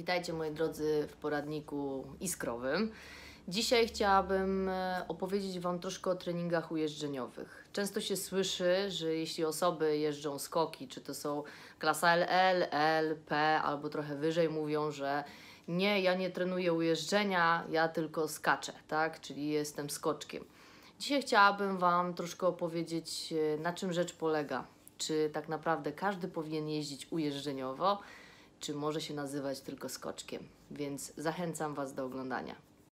Witajcie moi drodzy w poradniku iskrowym. Dzisiaj chciałabym opowiedzieć Wam troszkę o treningach ujeżdżeniowych. Często się słyszy, że jeśli osoby jeżdżą skoki, czy to są klasa LL, L, P albo trochę wyżej, mówią, że nie, ja nie trenuję ujeżdżenia, ja tylko skaczę, tak? Czyli jestem skoczkiem. Dzisiaj chciałabym Wam troszkę opowiedzieć, na czym rzecz polega. Czy tak naprawdę każdy powinien jeździć ujeżdżeniowo, czy może się nazywać tylko skoczkiem. Więc zachęcam Was do oglądania.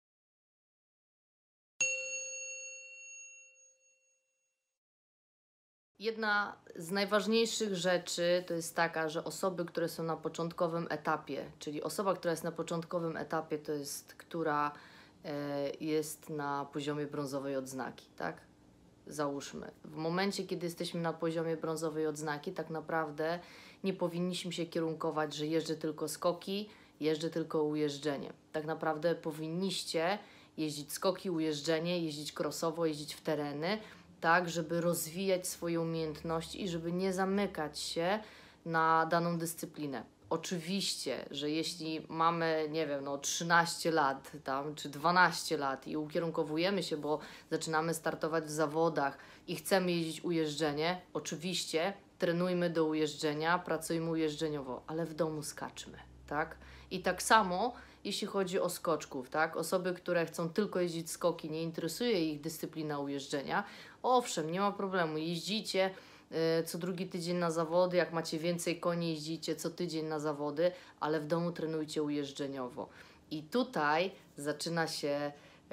Jedna z najważniejszych rzeczy to jest taka, że osoby, które są na początkowym etapie, czyli osoba, która jest na początkowym etapie, to jest, która jest na poziomie brązowej odznaki, tak? Załóżmy, w momencie, kiedy jesteśmy na poziomie brązowej odznaki, tak naprawdę nie powinniśmy się kierunkować, że jeżdżę tylko skoki, jeżdżę tylko ujeżdżenie. Tak naprawdę powinniście jeździć skoki, ujeżdżenie, jeździć crossowo, jeździć w tereny, tak, żeby rozwijać swoje umiejętności i żeby nie zamykać się na daną dyscyplinę. Oczywiście, że jeśli mamy, nie wiem, 13 lat tam, czy 12 lat i ukierunkowujemy się, bo zaczynamy startować w zawodach i chcemy jeździć ujeżdżenie, oczywiście trenujmy do ujeżdżenia, pracujmy ujeżdżeniowo, ale w domu skaczmy, tak? I tak samo jeśli chodzi o skoczków, tak? Osoby, które chcą tylko jeździć skoki, nie interesuje ich dyscyplina ujeżdżenia, owszem, nie ma problemu, jeździcie co drugi tydzień na zawody, jak macie więcej koni, jeździcie co tydzień na zawody, ale w domu trenujcie ujeżdżeniowo. I tutaj zaczyna się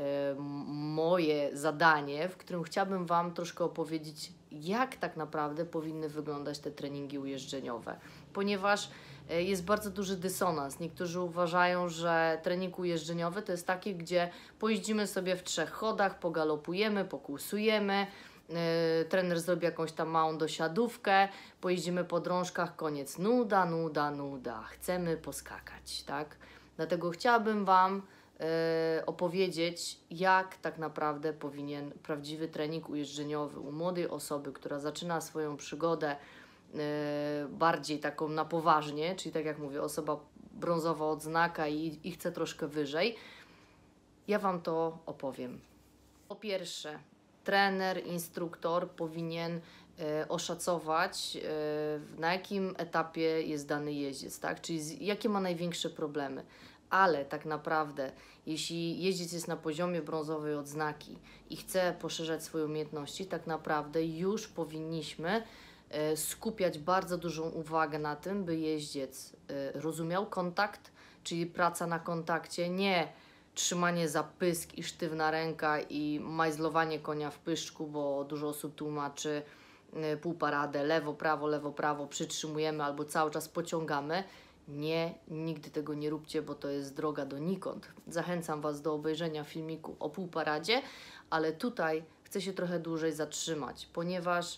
moje zadanie, w którym chciałabym Wam troszkę opowiedzieć, jak tak naprawdę powinny wyglądać te treningi ujeżdżeniowe. Ponieważ jest bardzo duży dysonans. Niektórzy uważają, że trening ujeżdżeniowy to jest taki, gdzie pojeździmy sobie w 3 chodach, pogalopujemy, pokłusujemy, trener zrobi jakąś tam małą dosiadówkę, pojeździmy po drążkach, koniec, nuda, nuda, nuda, chcemy poskakać, tak? Dlatego chciałabym Wam opowiedzieć, jak tak naprawdę powinien prawdziwy trening ujeżdżeniowy u młodej osoby, która zaczyna swoją przygodę bardziej taką na poważnie, czyli tak jak mówię, osoba brązowa odznaka i chce troszkę wyżej, ja Wam to opowiem. Po pierwsze, trener, instruktor powinien oszacować, na jakim etapie jest dany jeździec, tak? Czyli jakie ma największe problemy. Ale tak naprawdę, jeśli jeździec jest na poziomie brązowej odznaki i chce poszerzać swoje umiejętności, tak naprawdę już powinniśmy skupiać bardzo dużą uwagę na tym, by jeździec rozumiał kontakt, czyli praca na kontakcie, nie trzymanie za pysk i sztywna ręka i majzlowanie konia w pyszczku, bo dużo osób tłumaczy półparadę, lewo, prawo, przytrzymujemy albo cały czas pociągamy. Nie, nigdy tego nie róbcie, bo to jest droga donikąd. Zachęcam Was do obejrzenia filmiku o półparadzie, ale tutaj chcę się trochę dłużej zatrzymać, ponieważ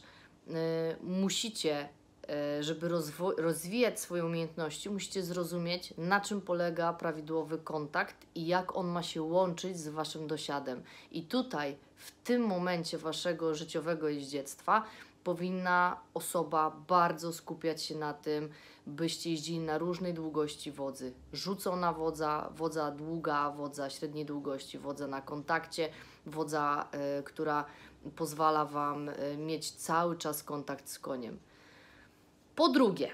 musicie, żeby rozwijać swoje umiejętności, musicie zrozumieć, na czym polega prawidłowy kontakt i jak on ma się łączyć z Waszym dosiadem. I tutaj, w tym momencie Waszego życiowego jeździectwa, powinna osoba bardzo skupiać się na tym, byście jeździli na różnej długości wodzy. Rzucona wodza, wodza długa, wodza średniej długości, wodza na kontakcie, wodza, która pozwala Wam mieć cały czas kontakt z koniem. Po drugie,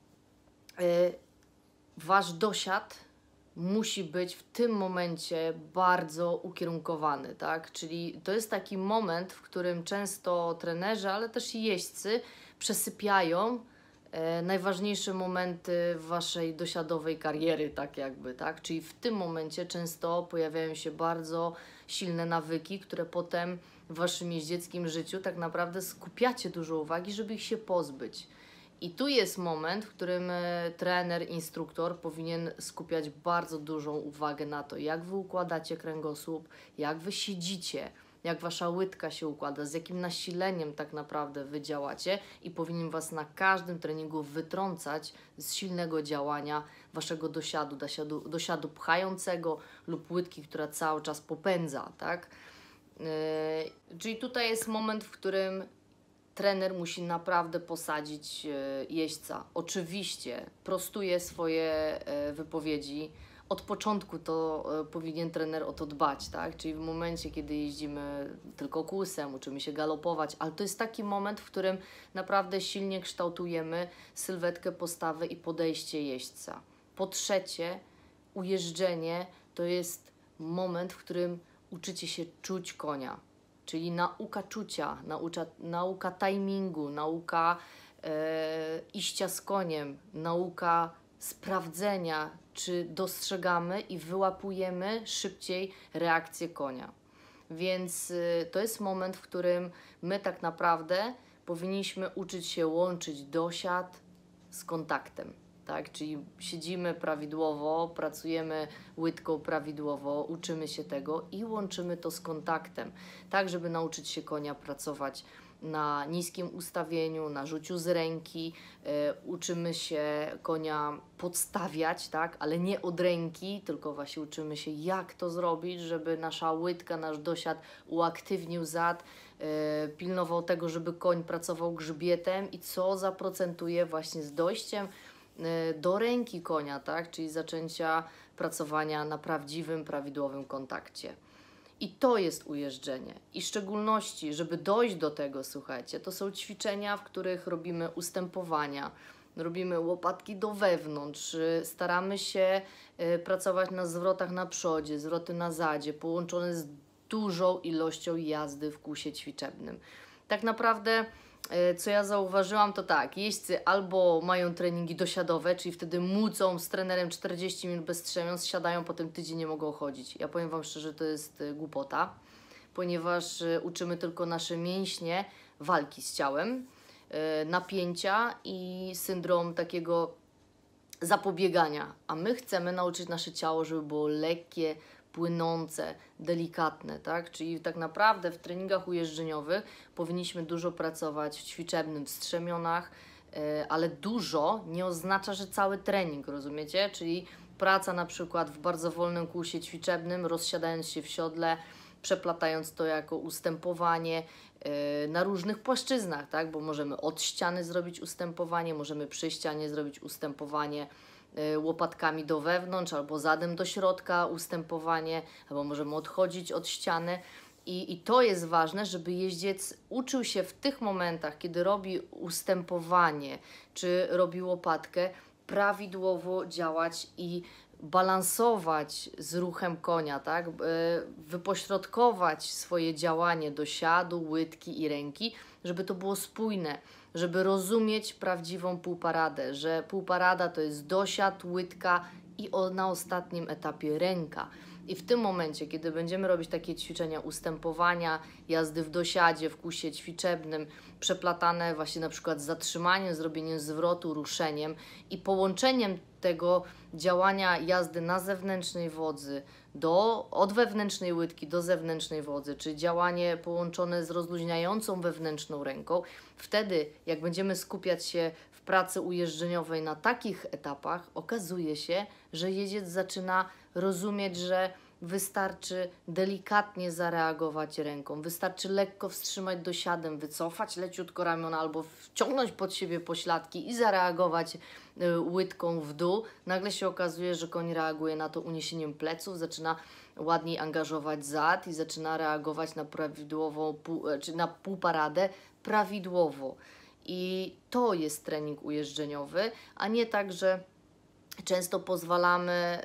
Wasz dosiad musi być w tym momencie bardzo ukierunkowany, tak? Czyli to jest taki moment, w którym często trenerzy, ale też i jeźdźcy przesypiają najważniejsze momenty Waszej dosiadowej kariery, tak jakby, tak? Czyli w tym momencie często pojawiają się bardzo silne nawyki, które potem w Waszym jeździeckim życiu tak naprawdę skupiacie dużo uwagi, żeby ich się pozbyć. I tu jest moment, w którym trener, instruktor powinien skupiać bardzo dużą uwagę na to, jak Wy układacie kręgosłup, jak Wy siedzicie, jak Wasza łydka się układa, z jakim nasileniem tak naprawdę Wy działacie i powinien Was na każdym treningu wytrącać z silnego działania Waszego dosiadu pchającego lub łydki, która cały czas popędza, tak? Czyli tutaj jest moment, w którym trener musi naprawdę posadzić jeźdźca. Oczywiście prostuje swoje wypowiedzi. Od początku to powinien trener o to dbać, tak? Czyli w momencie, kiedy jeździmy tylko kłusem, uczymy się galopować, ale to jest taki moment, w którym naprawdę silnie kształtujemy sylwetkę, postawę i podejście jeźdźca. Po trzecie, ujeżdżenie to jest moment, w którym uczycie się czuć konia, czyli nauka czucia, nauka timingu, nauka iścia z koniem, nauka sprawdzenia, czy dostrzegamy i wyłapujemy szybciej reakcję konia. Więc to jest moment, w którym my tak naprawdę powinniśmy uczyć się łączyć dosiad z kontaktem. Tak? Czyli siedzimy prawidłowo, pracujemy łydką prawidłowo, uczymy się tego i łączymy to z kontaktem, tak żeby nauczyć się konia pracować na niskim ustawieniu, na rzuciu z ręki, uczymy się konia podstawiać, tak? Ale nie od ręki, tylko właśnie uczymy się, jak to zrobić, żeby nasza łydka, nasz dosiad uaktywnił zad, pilnował tego, żeby koń pracował grzbietem i co zaprocentuje właśnie z dojściem do ręki konia, tak? Czyli zaczęcia pracowania na prawdziwym, prawidłowym kontakcie. I to jest ujeżdżenie. I w szczególności, żeby dojść do tego, słuchajcie, to są ćwiczenia, w których robimy ustępowania, robimy łopatki do wewnątrz, staramy się pracować na zwrotach na przodzie, zwroty na zadzie, połączone z dużą ilością jazdy w kłusie ćwiczebnym. Tak naprawdę co ja zauważyłam, to tak, jeźdźcy albo mają treningi dosiadowe, czyli wtedy mucą z trenerem 40 minut bez strzemiąc, siadają, potem tydzień nie mogą chodzić. Ja powiem Wam szczerze, to jest głupota, ponieważ uczymy tylko nasze mięśnie walki z ciałem, napięcia i syndrom takiego zapobiegania. A my chcemy nauczyć nasze ciało, żeby było lekkie, płynące, delikatne, tak? Czyli tak naprawdę w treningach ujeżdżeniowych powinniśmy dużo pracować w ćwiczebnym, w strzemionach, ale dużo nie oznacza, że cały trening, rozumiecie? Czyli praca na przykład w bardzo wolnym kłusie ćwiczebnym, rozsiadając się w siodle, przeplatając to jako ustępowanie na różnych płaszczyznach, tak? Bo możemy od ściany zrobić ustępowanie, możemy przy ścianie zrobić ustępowanie łopatkami do wewnątrz albo zadem do środka ustępowanie, albo możemy odchodzić od ściany. I to jest ważne, żeby jeździec uczył się w tych momentach, kiedy robi ustępowanie czy robi łopatkę, prawidłowo działać i balansować z ruchem konia, tak? Wypośrodkować swoje działanie do siadu, łydki i ręki, żeby to było spójne, żeby rozumieć prawdziwą półparadę, że półparada to jest dosiad, łydka i na ostatnim etapie ręka. I w tym momencie, kiedy będziemy robić takie ćwiczenia ustępowania, jazdy w dosiadzie, w kłusie ćwiczebnym, przeplatane właśnie na przykład z zatrzymaniem, zrobieniem zwrotu, ruszeniem i połączeniem tego działania jazdy na zewnętrznej wodzy od wewnętrznej łydki do zewnętrznej wodzy, czy działanie połączone z rozluźniającą wewnętrzną ręką, wtedy jak będziemy skupiać się w pracy ujeżdżeniowej na takich etapach, okazuje się, że jeździec zaczyna rozumieć, że wystarczy delikatnie zareagować ręką, wystarczy lekko wstrzymać dosiadem, wycofać leciutko ramiona albo wciągnąć pod siebie pośladki i zareagować łydką w dół. Nagle się okazuje, że koń reaguje na to uniesieniem pleców, zaczyna ładniej angażować zad i zaczyna reagować na prawidłową, czy na półparadę prawidłowo. I to jest trening ujeżdżeniowy, a nie tak, że często pozwalamy,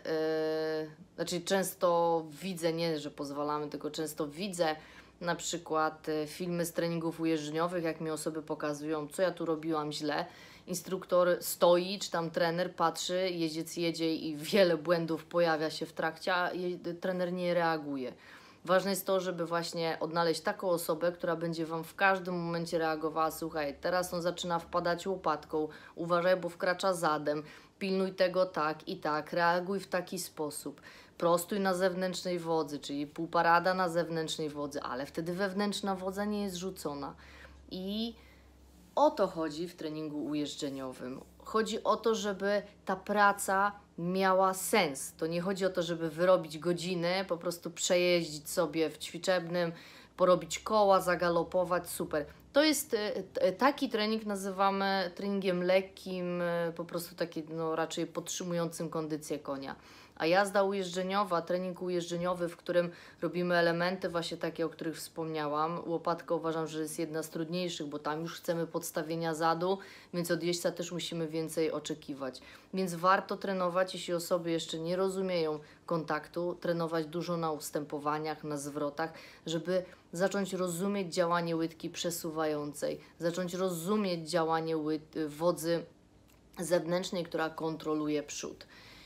często widzę, nie, że pozwalamy, tylko często widzę na przykład filmy z treningów ujeżdżeniowych, jak mi osoby pokazują, co ja tu robiłam źle. Instruktor stoi, czy tam trener patrzy, jeździec jedzie i wiele błędów pojawia się w trakcie, a trener nie reaguje. Ważne jest to, żeby właśnie odnaleźć taką osobę, która będzie Wam w każdym momencie reagowała, słuchaj, teraz on zaczyna wpadać łopatką, uważaj, bo wkracza zadem, pilnuj tego tak i tak, reaguj w taki sposób, prostuj na zewnętrznej wodzy, czyli półparada na zewnętrznej wodzy, ale wtedy wewnętrzna wodza nie jest rzucona. I o to chodzi w treningu ujeżdżeniowym. Chodzi o to, żeby ta praca miała sens. To nie chodzi o to, żeby wyrobić godziny, po prostu przejeździć sobie w ćwiczebnym, porobić koła, zagalopować, super. To jest taki trening nazywamy treningiem lekkim, po prostu taki no, raczej podtrzymującym kondycję konia. A jazda ujeżdżeniowa, trening ujeżdżeniowy, w którym robimy elementy właśnie takie, o których wspomniałam. Łopatka uważam, że jest jedna z trudniejszych, bo tam już chcemy podstawienia zadu, więc od jeźdźca też musimy więcej oczekiwać. Więc warto trenować, jeśli osoby jeszcze nie rozumieją kontaktu, trenować dużo na ustępowaniach, na zwrotach, żeby zacząć rozumieć działanie łydki przesuwającej, zacząć rozumieć działanie wodzy zewnętrznej, która kontroluje przód.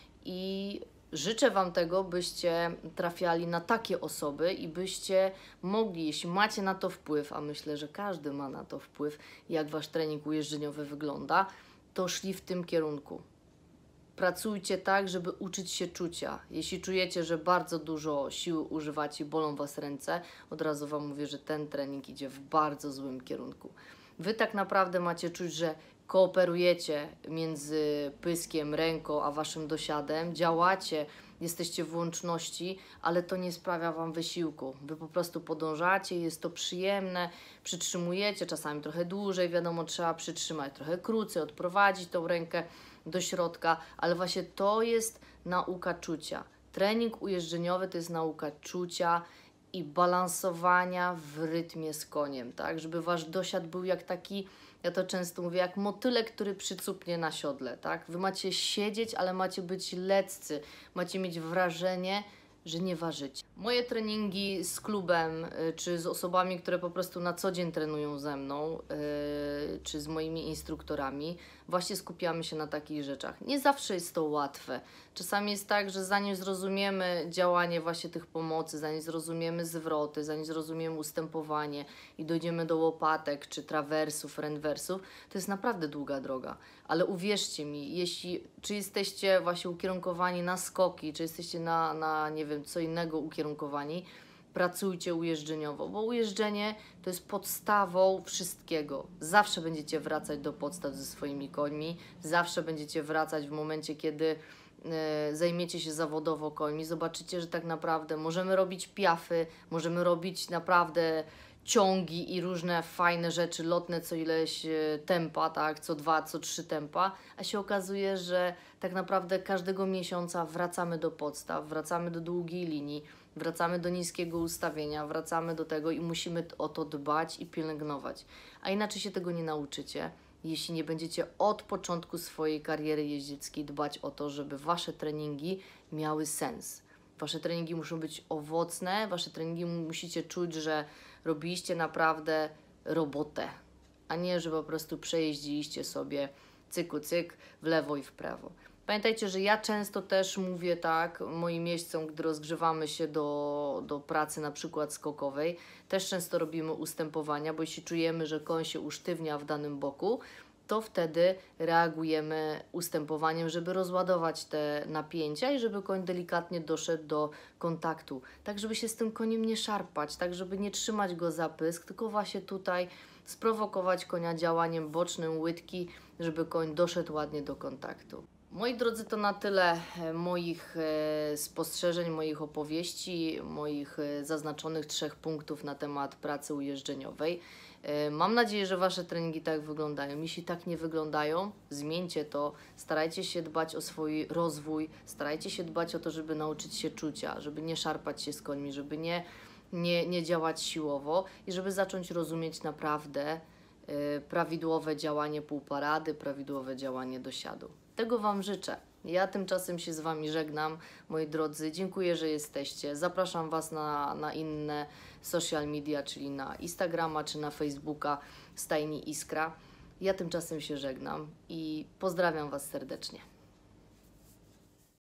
I życzę Wam tego, byście trafiali na takie osoby i byście mogli, jeśli macie na to wpływ, a myślę, że każdy ma na to wpływ, jak Wasz trening ujeżdżeniowy wygląda, to szli w tym kierunku. Pracujcie tak, żeby uczyć się czucia. Jeśli czujecie, że bardzo dużo sił używacie, bolą Was ręce, od razu Wam mówię, że ten trening idzie w bardzo złym kierunku. Wy tak naprawdę macie czuć, że kooperujecie między pyskiem, ręką, a Waszym dosiadem, działacie, jesteście w łączności, ale to nie sprawia Wam wysiłku. Wy po prostu podążacie, jest to przyjemne, przytrzymujecie, czasami trochę dłużej, wiadomo, trzeba przytrzymać trochę krócej, odprowadzić tą rękę do środka, ale właśnie to jest nauka czucia. Trening ujeżdżeniowy to jest nauka czucia i balansowania w rytmie z koniem, tak? Żeby Wasz dosiad był jak taki, ja to często mówię, jak motylek, który przycupnie na siodle, tak? Wy macie siedzieć, ale macie być leccy, macie mieć wrażenie, że nie ważycie. Moje treningi z klubem, czy z osobami, które po prostu na co dzień trenują ze mną, czy z moimi instruktorami, właśnie skupiamy się na takich rzeczach. Nie zawsze jest to łatwe. Czasami jest tak, że zanim zrozumiemy działanie właśnie tych pomocy, zanim zrozumiemy zwroty, zanim zrozumiemy ustępowanie i dojdziemy do łopatek, czy trawersów, renwersów, to jest naprawdę długa droga. Ale uwierzcie mi, czy jesteście właśnie ukierunkowani na skoki, czy jesteście na nie wiem, co innego ukierunkowani, pracujcie ujeżdżeniowo, bo ujeżdżenie to jest podstawą wszystkiego. Zawsze będziecie wracać do podstaw ze swoimi końmi, zawsze będziecie wracać w momencie, kiedy zajmiecie się zawodowo końmi. Zobaczycie, że tak naprawdę możemy robić piafy, możemy robić naprawdę ciągi i różne fajne rzeczy lotne co ileś tempa, tak, co 2, co 3 tempa, a się okazuje, że tak naprawdę każdego miesiąca wracamy do podstaw, wracamy do długiej linii, wracamy do niskiego ustawienia, wracamy do tego i musimy o to dbać i pielęgnować. A inaczej się tego nie nauczycie, jeśli nie będziecie od początku swojej kariery jeździeckiej dbać o to, żeby Wasze treningi miały sens. Wasze treningi muszą być owocne, Wasze treningi musicie czuć, że robiliście naprawdę robotę, a nie, że po prostu przejeździliście sobie cyku cyk w lewo i w prawo. Pamiętajcie, że ja często też mówię tak moim jeźdźcom, gdy rozgrzewamy się do pracy na przykład skokowej, też często robimy ustępowania, bo jeśli czujemy, że koń się usztywnia w danym boku, to wtedy reagujemy ustępowaniem, żeby rozładować te napięcia i żeby koń delikatnie doszedł do kontaktu. Tak, żeby się z tym koniem nie szarpać, tak, żeby nie trzymać go za pysk, tylko właśnie tutaj sprowokować konia działaniem bocznym łydki, żeby koń doszedł ładnie do kontaktu. Moi drodzy, to na tyle moich spostrzeżeń, moich opowieści, moich zaznaczonych 3 punktów na temat pracy ujeżdżeniowej. Mam nadzieję, że Wasze treningi tak wyglądają. Jeśli tak nie wyglądają, zmieńcie to. Starajcie się dbać o swój rozwój, starajcie się dbać o to, żeby nauczyć się czucia, żeby nie szarpać się z końmi, żeby nie działać siłowo i żeby zacząć rozumieć naprawdę prawidłowe działanie półparady, prawidłowe działanie dosiadu. Tego Wam życzę. Ja tymczasem się z Wami żegnam, moi drodzy. Dziękuję, że jesteście. Zapraszam Was na inne social media, czyli na Instagrama czy na Facebooka Stajni Iskra. Ja tymczasem się żegnam i pozdrawiam Was serdecznie.